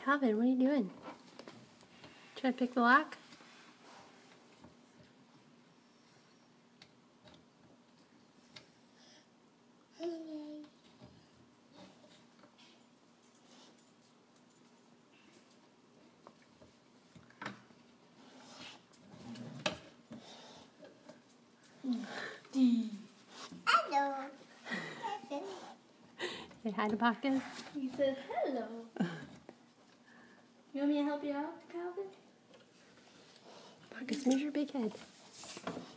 Calvin, what are you doing? Trying to pick the lock? Hello. Say hi to Bacchus. He said hello. You want me to help you out, Calvin? Bacchus, move your big head.